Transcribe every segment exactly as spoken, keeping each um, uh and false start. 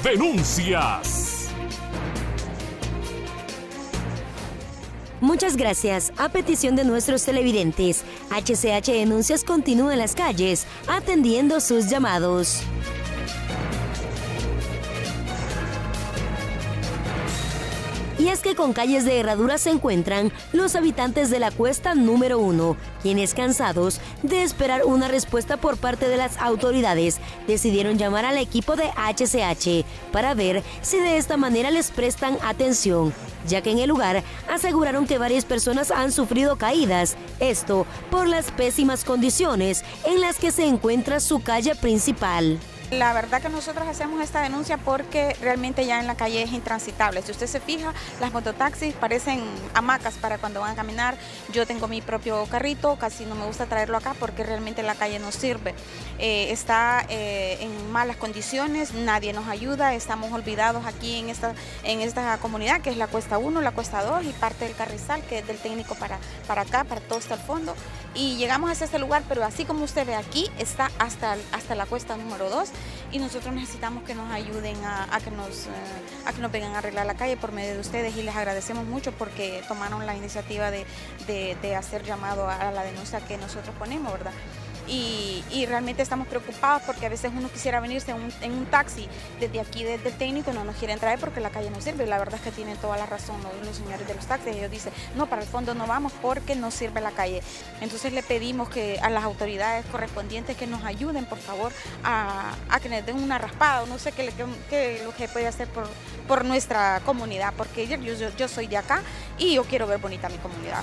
Denuncias. Muchas gracias. A petición de nuestros televidentes, H C H Denuncias continúa en las calles atendiendo sus llamados. Y es que con calles de herradura se encuentran los habitantes de la cuesta número uno, quienes, cansados de esperar una respuesta por parte de las autoridades, decidieron llamar al equipo de H C H para ver si de esta manera les prestan atención, ya que en el lugar aseguraron que varias personas han sufrido caídas, esto por las pésimas condiciones en las que se encuentra su calle principal. La verdad que nosotros hacemos esta denuncia porque realmente ya en la calle es intransitable. Si usted se fija, las mototaxis parecen hamacas para cuando van a caminar. Yo tengo mi propio carrito, casi no me gusta traerlo acá porque realmente la calle no sirve. Eh, está eh, en malas condiciones, nadie nos ayuda, estamos olvidados aquí en esta, en esta comunidad que es la cuesta uno, la cuesta dos y parte del Carrizal, que es del técnico para, para acá, para todo hasta el fondo. Y llegamos hasta este lugar, pero así como usted ve aquí, está hasta, hasta la cuesta número dos. Y nosotros necesitamos que nos ayuden a, a, que nos, uh, a que nos vengan a arreglar la calle por medio de ustedes y les agradecemos mucho porque tomaron la iniciativa de, de, de hacer llamado a la denuncia que nosotros ponemos, ¿verdad? Y, y realmente estamos preocupados porque a veces uno quisiera venirse en un, en un taxi desde aquí, desde el técnico, no nos quieren traer porque la calle no sirve. La verdad es que tienen toda la razón los, los señores de los taxis. Ellos dicen, no, para el fondo no vamos porque no sirve la calle. Entonces le pedimos que a las autoridades correspondientes que nos ayuden, por favor, a, a que nos den una raspada o no sé qué, qué, qué lo que puede hacer por, por nuestra comunidad, porque yo, yo, yo soy de acá y yo quiero ver bonita mi comunidad.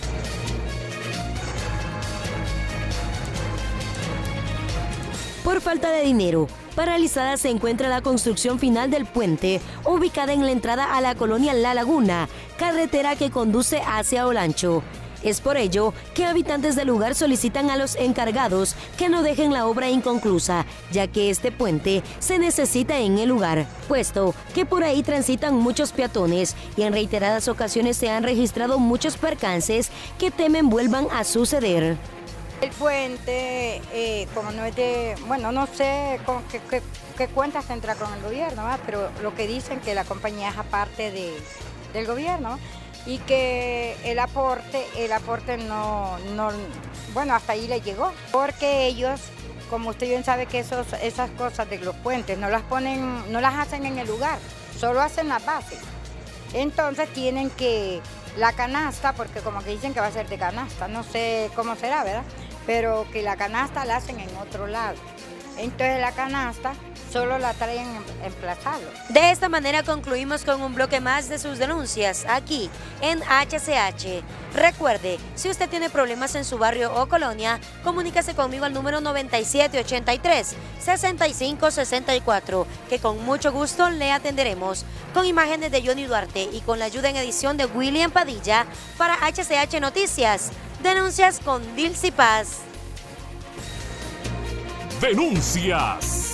Por falta de dinero, paralizada se encuentra la construcción final del puente, ubicada en la entrada a la colonia La Laguna, carretera que conduce hacia Olancho. Es por ello que habitantes del lugar solicitan a los encargados que no dejen la obra inconclusa, ya que este puente se necesita en el lugar, puesto que por ahí transitan muchos peatones y en reiteradas ocasiones se han registrado muchos percances que temen vuelvan a suceder. El puente, eh, como no es de, bueno, no sé con qué, qué, qué cuentas tendrá con el gobierno, ¿verdad? Pero lo que dicen que la compañía es aparte de, del gobierno y que el aporte, el aporte no, no, bueno, hasta ahí le llegó, porque ellos, como usted bien sabe que esos, esas cosas de los puentes no las ponen, no las hacen en el lugar, solo hacen las bases. Entonces tienen que, la canasta, porque como que dicen que va a ser de canasta, no sé cómo será, ¿verdad? Pero que la canasta la hacen en otro lado. Entonces la canasta solo la traen en, en Plazalo. De esta manera concluimos con un bloque más de sus denuncias aquí en H C H. Recuerde, si usted tiene problemas en su barrio o colonia, comuníquese conmigo al número noventa y siete ochenta y tres, sesenta y cinco sesenta y cuatro, que con mucho gusto le atenderemos. Con imágenes de Johnny Duarte y con la ayuda en edición de William Padilla para H C H Noticias. Denuncias con Dilcy Paz. Denuncias.